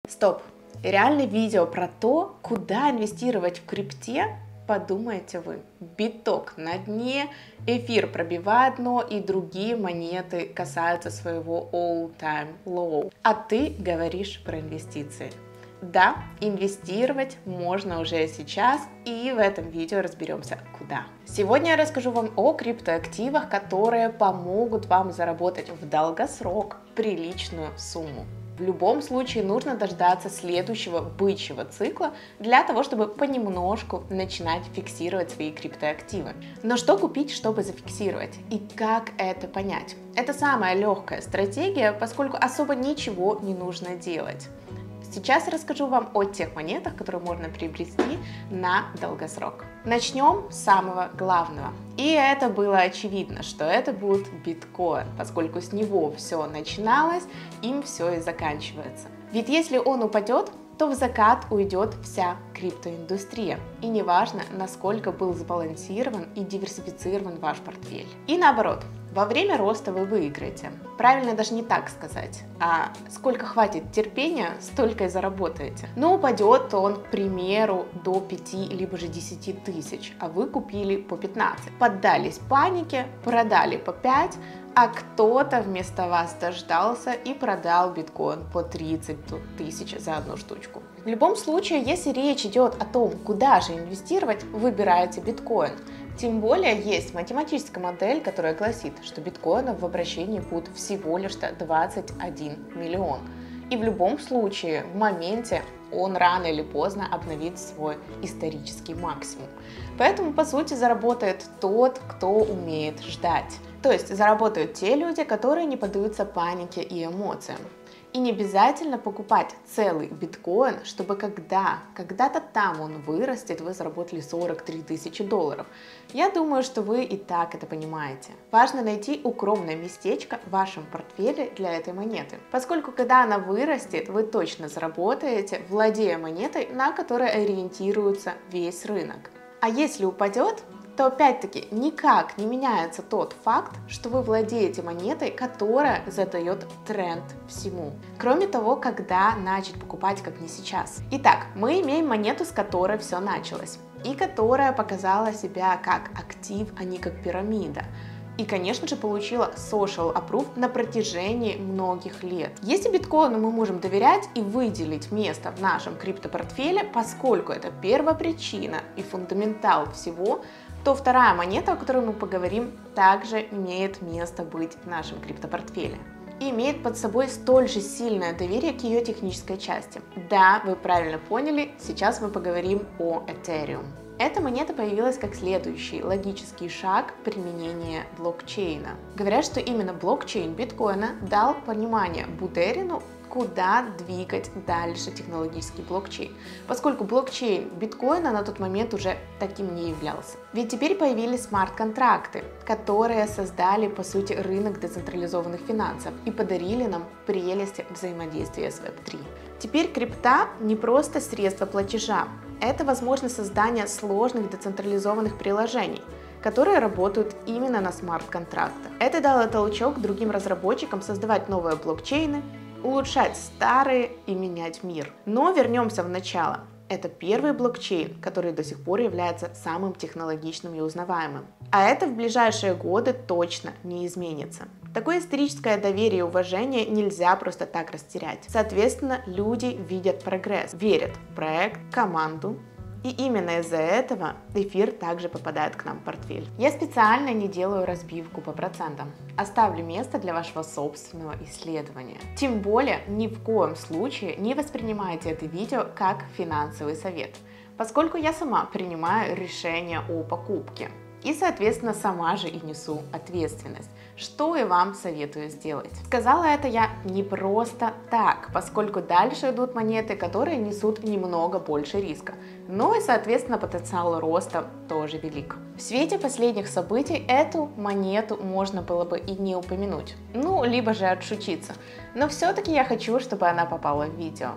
Стоп! Реальное видео про то, куда инвестировать в крипте, подумаете вы. Биток на дне, эфир пробивает дно и другие монеты касаются своего all-time low. А ты говоришь про инвестиции. Да, инвестировать можно уже сейчас, и в этом видео разберемся куда. Сегодня я расскажу вам о криптоактивах, которые помогут вам заработать в долгосрок приличную сумму. В любом случае нужно дождаться следующего бычьего цикла для того, чтобы понемножку начинать фиксировать свои криптоактивы. Но что купить, чтобы зафиксировать? И как это понять? Это самая легкая стратегия, поскольку особо ничего не нужно делать. Сейчас я расскажу вам о тех монетах, которые можно приобрести на долгосрок. Начнем с самого главного. И это было очевидно, что это будет биткоин, поскольку с него все начиналось, им все и заканчивается. Ведь если он упадет, то в закат уйдет вся криптоиндустрия. И неважно, насколько был сбалансирован и диверсифицирован ваш портфель. И наоборот, во время роста вы выиграете. Правильно даже не так сказать, а сколько хватит терпения, столько и заработаете. Но упадет он, к примеру, до 5 либо же 10 тысяч, а вы купили по 15. Поддались панике, продали по 5, а кто-то вместо вас дождался и продал биткоин по 30 тысяч за одну штучку. В любом случае, если речь идет о том, куда же инвестировать, выбирайте биткоин. Тем более есть математическая модель, которая гласит, что биткоинов в обращении будет всего лишь 21 миллион. И в любом случае, в моменте он рано или поздно обновит свой исторический максимум. Поэтому, по сути, заработает тот, кто умеет ждать. То есть заработают те люди, которые не поддаются панике и эмоциям. И не обязательно покупать целый биткоин, чтобы когда-то там он вырастет, вы заработали 43 тысячи долларов. Я думаю, что вы и так это понимаете. Важно найти укромное местечко в вашем портфеле для этой монеты, поскольку когда она вырастет, вы точно заработаете, владея монетой, на которой ориентируется весь рынок. А если упадет, то опять-таки никак не меняется тот факт, что вы владеете монетой, которая задает тренд всему. Кроме того, когда начать покупать, как не сейчас. Итак, мы имеем монету, с которой все началось, и которая показала себя как актив, а не как пирамида. И, конечно же, получила social approve на протяжении многих лет. Если биткоину мы можем доверять и выделить место в нашем криптопортфеле, поскольку это первопричина и фундаментал всего, то вторая монета, о которой мы поговорим, также имеет место быть в нашем криптопортфеле. И имеет под собой столь же сильное доверие к ее технической части. Да, вы правильно поняли, сейчас мы поговорим о Ethereum. Эта монета появилась как следующий логический шаг применения блокчейна. Говорят, что именно блокчейн биткоина дал понимание Бутерину, куда двигать дальше технологический блокчейн, поскольку блокчейн биткоина на тот момент уже таким не являлся. Ведь теперь появились смарт-контракты, которые создали, по сути, рынок децентрализованных финансов и подарили нам прелести взаимодействия с Web3. Теперь крипта не просто средство платежа, это возможность создания сложных децентрализованных приложений, которые работают именно на смарт-контрактах. Это дало толчок другим разработчикам создавать новые блокчейны, улучшать старые и менять мир. Но вернемся в начало. Это первый блокчейн, который до сих пор является самым технологичным и узнаваемым. А это в ближайшие годы точно не изменится. Такое историческое доверие и уважение нельзя просто так растерять. Соответственно, люди видят прогресс, верят в проект, команду. И именно из-за этого эфир также попадает к нам в портфель. Я специально не делаю разбивку по процентам. Оставлю место для вашего собственного исследования. Тем более, ни в коем случае не воспринимайте это видео как финансовый совет, поскольку я сама принимаю решение о покупке. И, соответственно, сама же и несу ответственность, что и вам советую сделать. Сказала это я не просто так, поскольку дальше идут монеты, которые несут немного больше риска. Ну и, соответственно, потенциал роста тоже велик. В свете последних событий эту монету можно было бы и не упомянуть, ну, либо же отшутиться. Но все-таки я хочу, чтобы она попала в видео.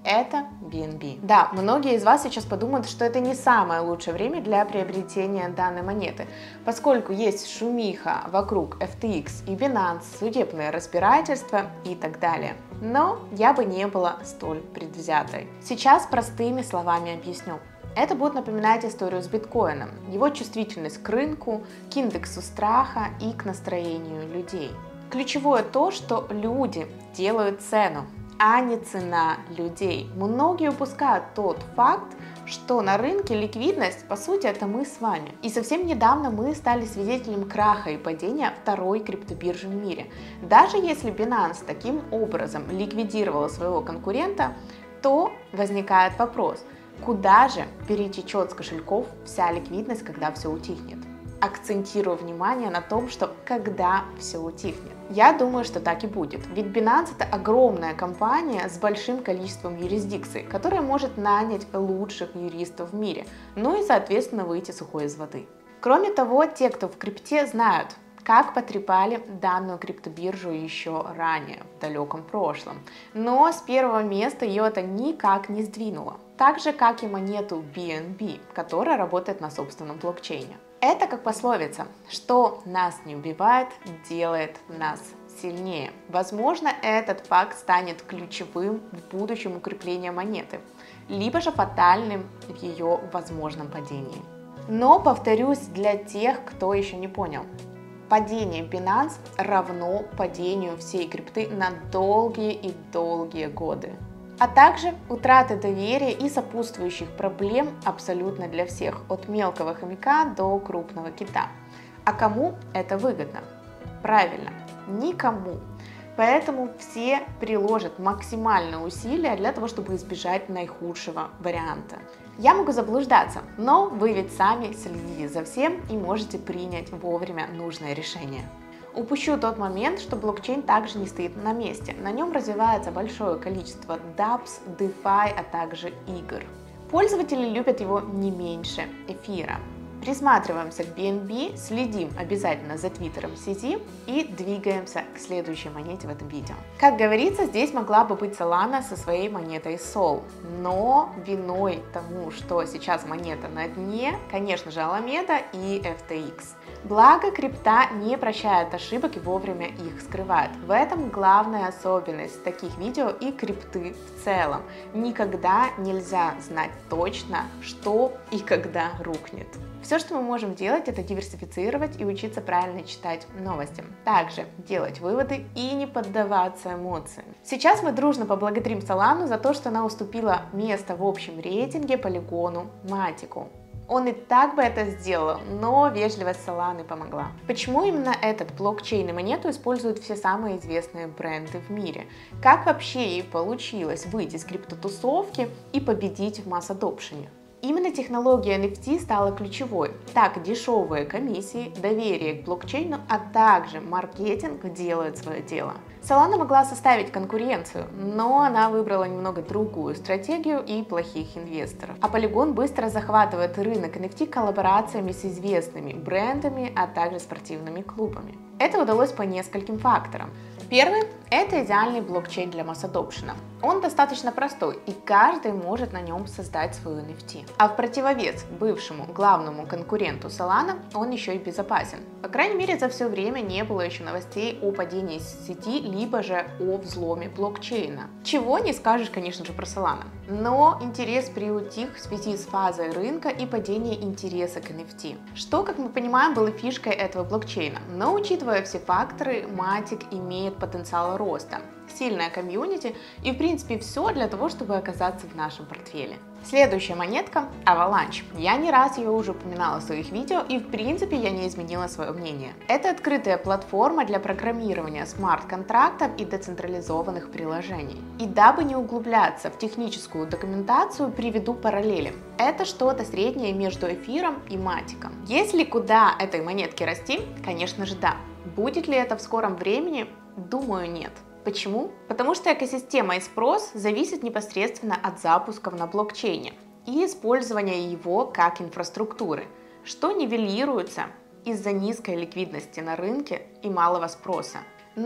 Это BNB. Да, многие из вас сейчас подумают, что это не самое лучшее время для приобретения данной монеты, поскольку есть шумиха вокруг FTX и Binance, судебные разбирательства и так далее. Но я бы не была столь предвзятой. Сейчас простыми словами объясню. Это будет напоминать историю с биткоином, его чувствительность к рынку, к индексу страха и к настроению людей. Ключевое то, что люди делают цену, а не цена людей. Многие упускают тот факт, что на рынке ликвидность, по сути, это мы с вами. И совсем недавно мы стали свидетелем краха и падения второй криптобиржи в мире. Даже если Binance таким образом ликвидировала своего конкурента, то возникает вопрос, куда же перетечет с кошельков вся ликвидность, когда все утихнет? Акцентирую внимание на том, что когда все утихнет. Я думаю, что так и будет, ведь Binance это огромная компания с большим количеством юрисдикций, которая может нанять лучших юристов в мире, ну и соответственно выйти сухой из воды. Кроме того, те, кто в крипте, знают, как потрепали данную криптобиржу еще ранее, в далеком прошлом, но с первого места ее это никак не сдвинуло, так же как и монету BNB, которая работает на собственном блокчейне. Это как пословица, что нас не убивает, делает нас сильнее. Возможно, этот факт станет ключевым в будущем укрепления монеты, либо же фатальным в ее возможном падении. Но повторюсь для тех, кто еще не понял. Падение Binance равно падению всей крипты на долгие и долгие годы. А также утраты доверия и сопутствующих проблем абсолютно для всех, от мелкого хомяка до крупного кита. А кому это выгодно? Правильно, никому. Поэтому все приложат максимальные усилия для того, чтобы избежать наихудшего варианта. Я могу заблуждаться, но вы ведь сами следите за всем и можете принять вовремя нужное решение. Упущу тот момент, что блокчейн также не стоит на месте. На нем развивается большое количество dApps, DeFi, а также игр. Пользователи любят его не меньше эфира. Присматриваемся к BNB, следим обязательно за твиттером CZ и двигаемся к следующей монете в этом видео. Как говорится, здесь могла бы быть Solana со своей монетой Sol, но виной тому, что сейчас монета на дне, конечно же, Alameda и FTX. Благо, крипта не прощает ошибок и вовремя их скрывает. В этом главная особенность таких видео и крипты в целом. Никогда нельзя знать точно, что и когда рухнет. Все, что мы можем делать, это диверсифицировать и учиться правильно читать новости. Также делать выводы и не поддаваться эмоциям. Сейчас мы дружно поблагодарим Solana за то, что она уступила место в общем рейтинге полигону Матику. Он и так бы это сделал, но вежливость Solana помогла. Почему именно этот блокчейн и монету используют все самые известные бренды в мире? Как вообще ей получилось выйти из криптотусовки и победить в масс-адопшене? Именно технология NFT стала ключевой. Так, дешевые комиссии, доверие к блокчейну, а также маркетинг делают свое дело. Solana могла составить конкуренцию, но она выбрала немного другую стратегию и плохих инвесторов. А Polygon быстро захватывает рынок NFT коллаборациями с известными брендами, а также спортивными клубами. Это удалось по нескольким факторам. Первый – это идеальный блокчейн для масс-адопшена. Он достаточно простой, и каждый может на нем создать свою NFT. А в противовес бывшему главному конкуренту Solana он еще и безопасен. По крайней мере, за все время не было еще новостей о падении сети, либо же о взломе блокчейна. Чего не скажешь, конечно же, про Solana. Но интерес приутих в связи с фазой рынка и падением интереса к NFT. Что, как мы понимаем, было фишкой этого блокчейна. Но учитывая все факторы, Matic имеет потенциал роста, сильная комьюнити и в принципе все для того, чтобы оказаться в нашем портфеле. Следующая монетка – Avalanche. Я не раз ее уже упоминала в своих видео и в принципе я не изменила свое мнение. Это открытая платформа для программирования смарт-контрактов и децентрализованных приложений. И дабы не углубляться в техническую документацию, приведу параллели. Это что-то среднее между эфиром и матиком. Если куда этой монетке расти, конечно же да. Будет ли это в скором времени? Думаю, нет. Почему? Потому что экосистема и спрос зависят непосредственно от запусков на блокчейне и использования его как инфраструктуры, что нивелируется из-за низкой ликвидности на рынке и малого спроса. Но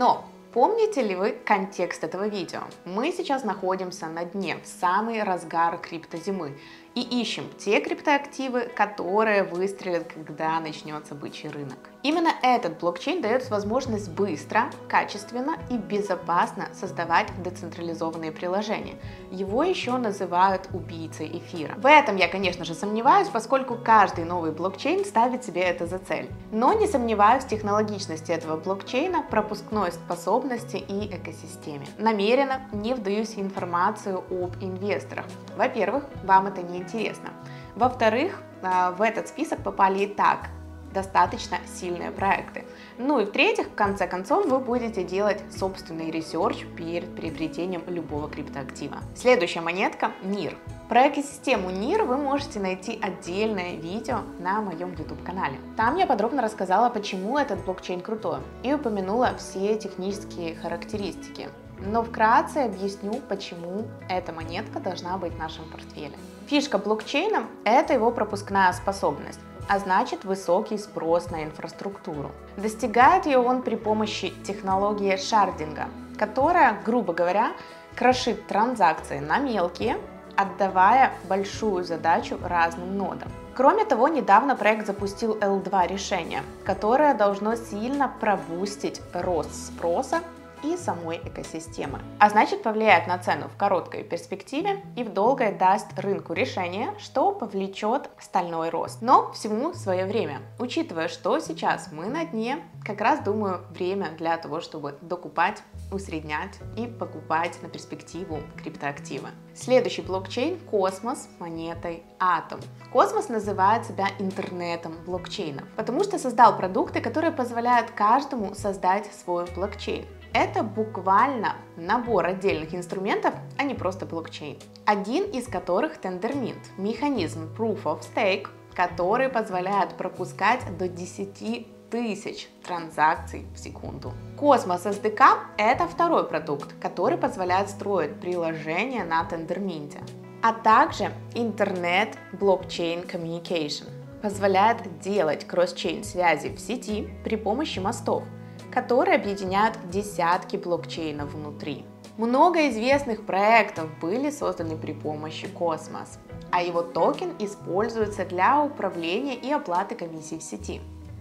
Помните ли вы контекст этого видео? Мы сейчас находимся на дне, в самый разгар криптозимы, и ищем те криптоактивы, которые выстрелят, когда начнется бычий рынок. Именно этот блокчейн дает возможность быстро, качественно и безопасно создавать децентрализованные приложения. Его еще называют убийцей эфира. В этом я, конечно же, сомневаюсь, поскольку каждый новый блокчейн ставит себе это за цель. Но не сомневаюсь в технологичности этого блокчейна, пропускной способности и экосистеме. Намеренно не вдаюсь в информацию об инвесторах. Во-первых, вам это не интересно. Во-вторых, в этот список попали и так достаточно сильные проекты. Ну и в-третьих, в конце концов, вы будете делать собственный ресерч перед приобретением любого криптоактива. Следующая монетка – NIR. Про экосистему NIR вы можете найти отдельное видео на моем YouTube-канале. Там я подробно рассказала, почему этот блокчейн крутой, и упомянула все технические характеристики. Но вкратце объясню, почему эта монетка должна быть в нашем портфеле. Фишка блокчейна – это его пропускная способность, а значит высокий спрос на инфраструктуру. Достигает ее он при помощи технологии шардинга, которая, грубо говоря, крошит транзакции на мелкие, отдавая большую задачу разным нодам. Кроме того, недавно проект запустил L2 решение, которое должно сильно пробустить рост спроса и самой экосистемы, а значит повлияет на цену в короткой перспективе и в долгой даст рынку решение, что повлечет стальной рост. Но всему свое время. Учитывая, что сейчас мы на дне, как раз думаю, время для того, чтобы докупать, усреднять и покупать на перспективу криптоактивы. Следующий блокчейн – Космос монетой Atom. Космос называет себя интернетом блокчейнов, потому что создал продукты, которые позволяют каждому создать свой блокчейн. Это буквально набор отдельных инструментов, а не просто блокчейн. Один из которых Tendermint, механизм Proof of Stake, который позволяет пропускать до 10 тысяч транзакций в секунду. Космос SDK – это второй продукт, который позволяет строить приложения на Tendermint, а также Internet Blockchain Communication, позволяет делать кросс-чейн связи в сети при помощи мостов, которые объединяют десятки блокчейнов внутри. Много известных проектов были созданы при помощи Космос, а его токен используется для управления и оплаты комиссий в сети.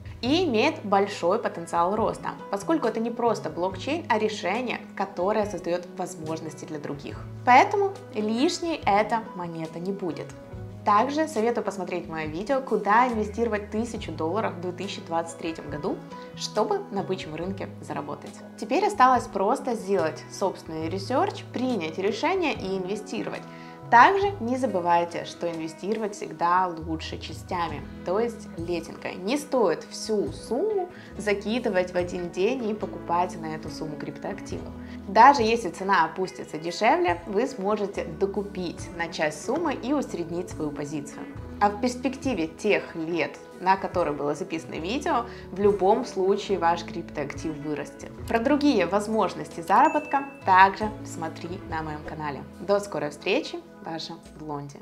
И имеет большой потенциал роста, поскольку это не просто блокчейн, а решение, которое создает возможности для других. Поэтому лишней эта монета не будет. Также советую посмотреть мое видео, куда инвестировать $1000 в 2023 году, чтобы на бычьем рынке заработать. Теперь осталось просто сделать собственный ресерч, принять решение и инвестировать. Также не забывайте, что инвестировать всегда лучше частями, то есть летинкой. Не стоит всю сумму закидывать в один день и покупать на эту сумму криптоактивов. Даже если цена опустится дешевле, вы сможете докупить на часть суммы и усреднить свою позицию. А в перспективе тех лет, на которые было записано видео, в любом случае ваш криптоактив вырастет. Про другие возможности заработка также смотри на моем канале. До скорой встречи, ваша Блонди.